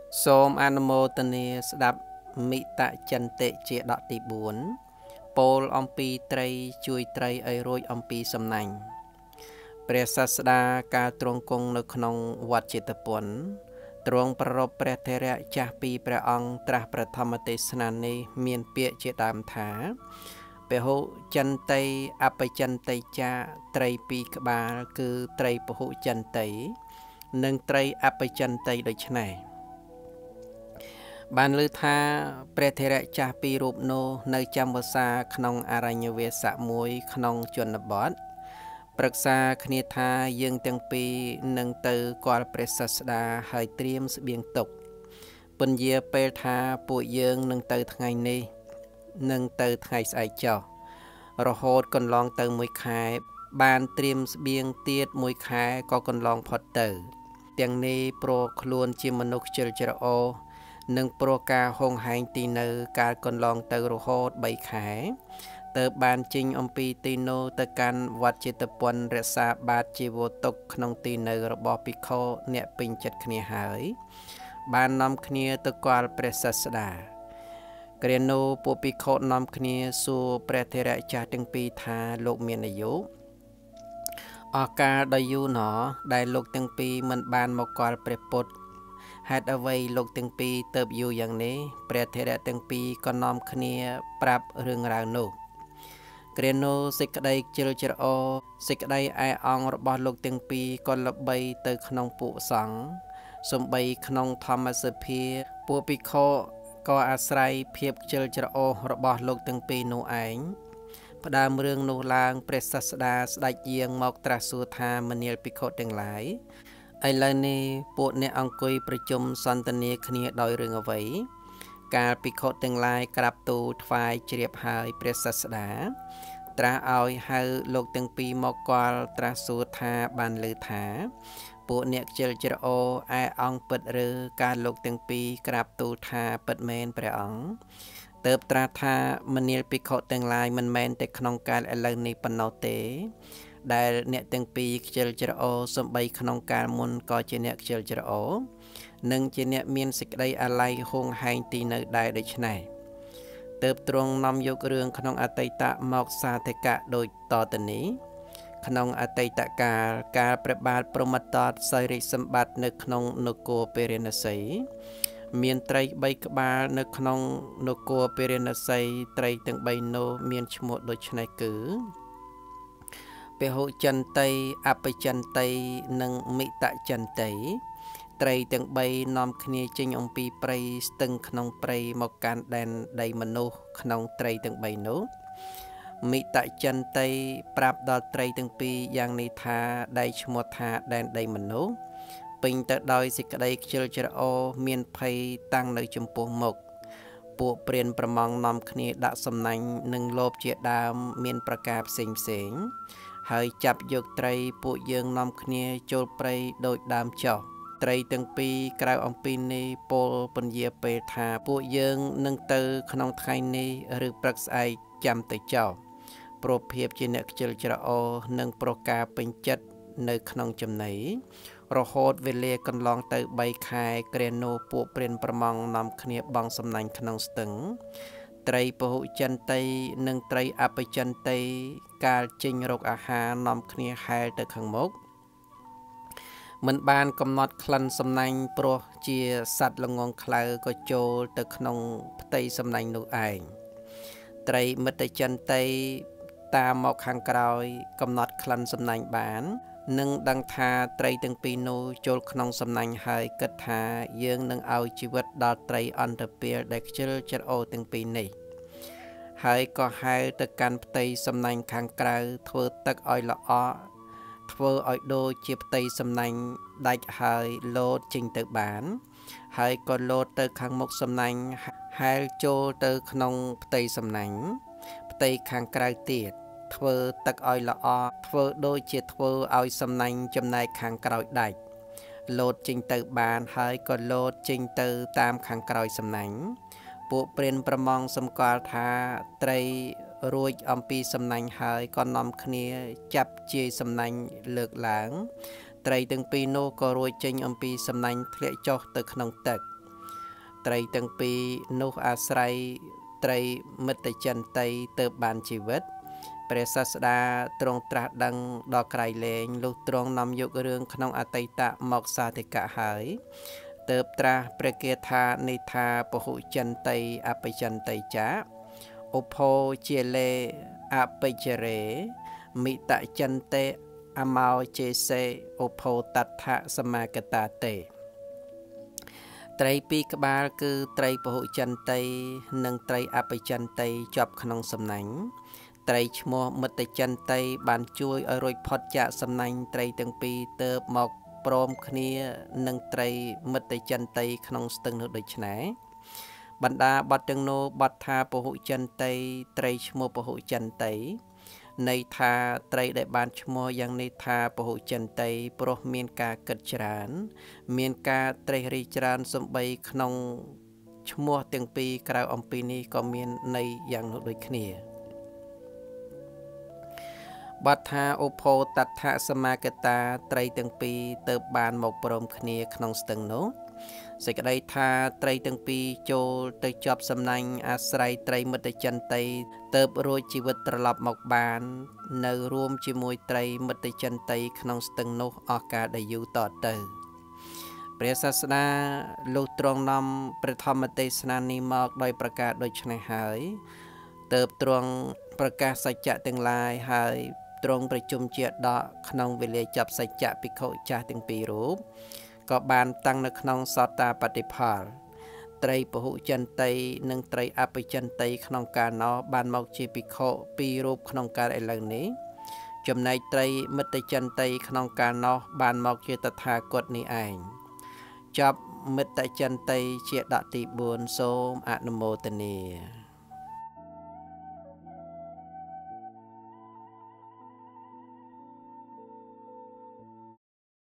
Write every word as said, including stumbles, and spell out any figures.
សូមអនុមោទនាស្ដាប់មិតចិន្តិជាដកទីបួនពោលអំពីត្រីជួយត្រីឲ្យរួចអំពីសំណាញ់ព្រះសាស្តាការទ្រង់គង់នៅក្នុងវត្តចេតពុនទ្រង់ប្ររពព្រះធរៈចាស់ពីព្រះអង្គត្រាស់ប្រធមទេសនានេះមានពាក្យជាដើមថាពហុចិន្តិអបចិន្តិចាត្រីពីរក្បាលគឺត្រីពហុចិន្តិនិងត្រីអបចិន្តិដូចនេះបានលើថាព្រះធរៈចាស់ពីររូបនោះនៅចាំវសាក្នុងអរញ្ញវាសៈមួយក្នុងជនបទប្រឹក្សាគ្នាថាយើងទាំងពីរនឹងទៅគាល់ព្រះសាស្តាហើយត្រៀមស្បៀងទុកពន្យាពេលថាពួកយើងនឹងទៅថ្ងៃនេះនឹងទៅថ្ងៃស្អែកចុះរហូតកន្លងទៅមួយខែបានត្រៀមស្បៀងទៀតមួយខែក៏កន្លងផុតទៅទាំងនេះព្រោះខ្លួនជាមនុស្សខ្ជិលច្រអូសនិងព្រោះការហុងហែងទីនៅការកន្លងទៅរហូតបីខែទើបបានចេញអំពីទីនោះទៅកាន់វត្តចេតពុនរក្សាបាតជីវតុកក្នុងទីនៅរបស់ភិក្ខុអ្នកពេញចិត្តគ្នាហើយបាននាំគ្នាទៅគាល់ព្រះសាស្តាគ្រានោះពួកភិក្ខុនាំគ្នាសួរព្រះធរៈចាស់ទាំងពីរថាលោកមានអាយុអស់កាលដ៏យូរណោះដែលលោកទាំងពីរមិនបានមកគាល់ព្រះពុទ្ធហេតុអ្វីលោកទាំងពីរទៅយូរយ៉ាងនេះព្រះធរៈទាំងពីរក៏នាំគ្នាប្រាប់រឿងរ៉ាវនោះគ្រានោះសេចក្តីជ្រៅច្រអូសសេចក្តីឯអង្គរបស់លោកទាំងពីរក៏ល្បីទៅក្នុងពួកសង្ឃសំបីក្នុងធម្មសភាពួកភិក្ខុក៏អាស្រ័យភាពជ្រៅច្រអូសរបស់លោកទាំងពីរនោះឯងផ្ដើមរឿងនោះឡើងព្រះសាស្តាស្ដេចយាងមកត្រាស់សួរថាមនាលភិក្ខុទាំងឡាយឥឡូវនេះពួកអ្នកអង្គុយប្រជុំសន្ទនាគ្នាដោយរឿងអ្វីកាលភិក្ខុទាំងឡាយក្រាបទូលថ្វាយជ្រាបហើយព្រះសាស្តាត្រាស់ឲ្យហៅលោកទាំងពីរមកគាល់ត្រាស់សួរថាបានឮថាពួកអ្នកខ្ជិលច្រអូសឯអង្គពិតឬការលោកទាំងពីរក្រាបទូលថាពិតមែនព្រះអង្គទើបត្រាស់ថាមនាលភិក្ខុទាំងឡាយមិនមែនតែក្នុងកាលឥឡូវនេះប៉ុណ្ណោះទេដែលអ្នកទាំងពីរខ្ជិលច្រអូសសំបីក្នុងកាលមុនក៏ជាអ្នកខ្ជិលច្រអូសនិងជាអ្នកមានសេចក្តីអាល័យហួងហែងទីនៅដែរដូច្នេះទើបទ្រង់នាំយករឿងក្នុងអតីតមកសាធិកៈដូចតទៅនេះក្នុងអតីតកាលកាលព្រះបាទព្រហ្មទត្តសោយរាជសម្បត្តិនៅក្នុងនគរពារាណសីមានត្រីបីក្បាលនៅក្នុងនគរពារាណសីត្រីទាំងបីនោះមានឈ្មោះដូចនេះគឺពហុចិន្តិអបចិន្តិនិងមិតចិន្តិត្រីទាំងបីនាំគ្នាចេញអំពីព្រៃស្ទឹងក្នុងព្រៃមកកាន់ដែនដីមនុស្សក្នុងត្រីទាំងបីនោះមិតចិន្តិប្រាប់ដល់ត្រីទាំងពីរយ៉ាងនេះថាដៃឈ្មោះថាដែនដីមនុស្សពេញទៅដោយសេចក្តីខ្ជិលច្រអូសមានភ័យតាំងនៅចំពោះមុខពួកព្រានប្រមងនាំគ្នាដាក់សំណាញ់និងលោភជាដើមមានប្រការផ្សេងផ្សេងហើយចាប់យកត្រីពួកយើងនាំគ្នាចូលព្រៃដោយដើមចោះត្រីទាំងពីរក្រៅអំពីនេះពោលពន្យាពេលថាពួកយើងនឹងទៅក្នុងថ្ងៃនេះឬព្រឹកស្អែកចាំទៅចោះព្រោះភាពជាអ្នកខ្ជិលច្រអូសនិងប្រការពេញចិត្តនៅក្នុងចំណីរហូតវេលាកន្លងទៅបីខែគ្រានោះពួកព្រានប្រមងនាំគ្នាបង់សំណាញ់ក្នុងស្ទឹងត្រីពហុចិន្តិនិងត្រីអបចិន្តិកាលចេញរកអាហារនាំគ្នាហែលទៅខាងមុខមិនបានកំណត់ក្លិនសំណាញ់ព្រោះជាសត្វល្ងងខ្លៅក៏ចូលទៅក្នុងផ្ទៃសំណាញ់នោះឯងត្រីមិត្តចិន្តិតាមមកខាងក្រោយកំណត់ក្លិនសំណាញ់បាននឹងដឹងថាត្រីទាំងពីរនោះចូលក្នុងសំណាញ់ហើយគិតថាយើងនឹងឲ្យជីវិតដល់ត្រីអន្តពាលដែលខ្ជិលច្រអូសទាំងពីរនេះហើយក៏ហែលទៅកាន់ផ្ទៃសំណាញ់ខាងក្រៅធ្វើទឹកឲ្យល្អធ្វើឲ្យដូចជាផ្ទៃសំណាញ់ដាច់ហើយលោតចេញទៅបានហើយក៏លោតទៅខាងមុខសំណាញ់ហែលចូលទៅក្នុងផ្ទៃសំណាញ់ផ្ទៃខាងក្រៅទៀតធ្វើទឹកឲ្យល្អធ្វើដូចជាធ្វើឲ្យសំណាញ់ចំណែកខាងក្រោយដាច់លោតចេញទៅបានហើយក៏លោតចេញទៅតាមខាងក្រោយសំណាញ់ពួកព្រានប្រមងសម្គាល់ថាត្រីរួចអំពីសំណាញ់ហើយក៏នាំគ្នាចាប់ជាយសំណាញ់លើកឡើងត្រីទាំងពីរនោះក៏រួចចេញអំពីសំណាញ់ធ្លាក់ចុះទៅក្នុងទឹកត្រីទាំងពីរនោះអាស្រ័យត្រីមិត្តចិន្តីទើបបានជីវិតព្រះសាស្តាទ្រង់ត្រាស់ដឹងដល់ក្រៃលែងលុះទ្រង់នាំយករឿងក្នុងអតីតមកសាធិកៈហើយទើបត្រាស់ព្រះគាថានិថាពហុចិន្តីអបចិន្តីចាឧបោជាលេអបិជរេមិតចិន្ទេអមោជេសេឧបោតដ្ឋសមាកតាតេត្រីពីរក្បាលគឺត្រីពហុចិន្តីនិងត្រីអបចិន្តីជាប់ក្នុងសំណាញ់ត្រីឈ្មោះមិត្តចិន្តីបានជួយឲ្យរួចផុតចាកសំណាញ់ត្រីទាំងពីរទើបមកព្រមគ្នានឹងត្រីមិត្តចិន្តីក្នុងស្ទឹងនោះដូច្នេះបណ្ដាបទទាំងនោះបទថាពហុចិន្តីត្រីឈ្មោះពហុចិន្តីន័យថាត្រីដែលបានឈ្មោះយ៉ាងនេះថាពហុចិន្តីព្រោះមានការគិតច្រើនមានការត្រេះរិះច្រើនសំបីក្នុងឈ្មោះទាំងពីរក្រៅអំពីនេះក៏មានន័យយ៉ាងនោះដូចគ្នាបទថាឧបោតដ្ឋសមាកតាត្រីទាំងពីរទើបបានមកព្រមគ្នាក្នុងស្ទឹងនោះសេចក្តីថាត្រីទាំងពីរចូលទៅជាប់សំណាញ់អាស្រ័យត្រីមិត្តចិន្តីទើបរួចជីវិតត្រឡប់មកបាននៅរួមជាមួយត្រីមិត្តចិន្តីក្នុងស្ទឹងនោះអស់កាលដែលយូរតទៅព្រះសាស្តាលុះទ្រង់នាំព្រះធម្មទេសនានេះមកដោយប្រការដូច្នេះហើយទើបទ្រង់ប្រកាសសច្ចៈទាំងឡាយហើយទ្រង់ប្រជុំជាដកក្នុងវេលាចាប់សច្ចៈភិក្ខុចាស់ទាំងពីររូបក៏បានតាំងនៅក្នុងសតតាបតិផលត្រីពហុចិន្តីនិងត្រីអបចិន្តីក្នុងកាលនោះបានមកជាភិក្ខុពីររូបក្នុងកាលឥឡូវនេះចំណែកត្រីមិត្តចិន្តីក្នុងកាលនោះបានមកជាតថាគតនេះឯងចប់មិត្តចិន្តីជាដកទីបួនសូមអនុមោទនា